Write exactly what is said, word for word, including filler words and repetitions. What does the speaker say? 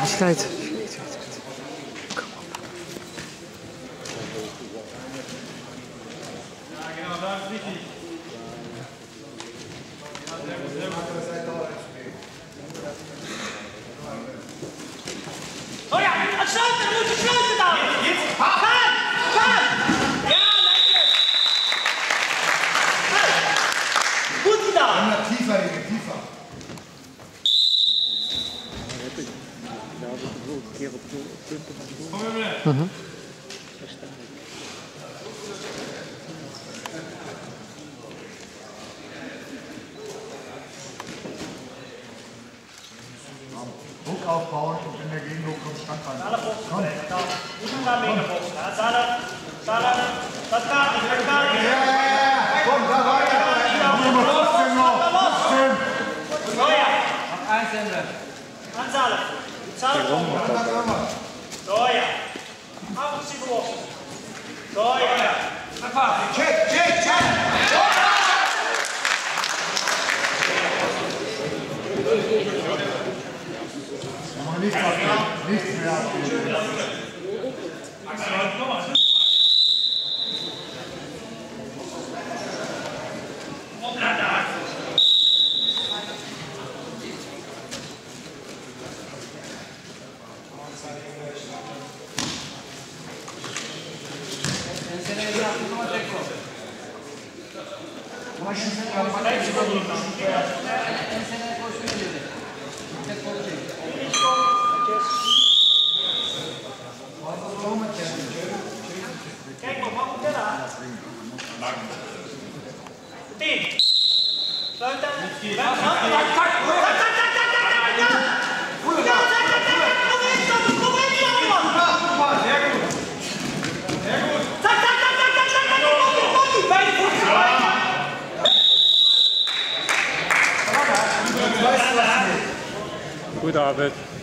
Schneit. Ja, genau, das ist wichtig. Oh ja, an Schulter, du musst die Schulter da! Jetzt, jetzt! Komm! Komm! Ja, danke! Gut da! Immer tiefer, Junge, tiefer. Mhm. Druck aufbauen und wenn der Gegendruck kommt, Stand rein. Alle Fokus, komm! Guten Tag, mega Fokus. Ja, Salah, Salah, das kann ich, das kann ich. Ja, ja, ja, komm, da weiter. Nummer fünfzehn noch. fünfzehn. So, ja. An Salah. Salah, komm. So, ja. Auf sie geworfen. So, ja. Check, check, check. Aber nichts abgeben, nichts mehr abgeben. Kijk maar, wat moet je daar? Tien. Sluit aan. Tak, tak, tak, tak, tak, tak, tak, tak. Ja, tak, tak, tak, tak. Kom in, kom in, kom in, jongen. Sehr gut. Sehr gut. Tak, tak, tak, tak, tak, tak, tak. Kom in, kom in. Beide voeten. Weißt du was nicht? Gut, Arbeit.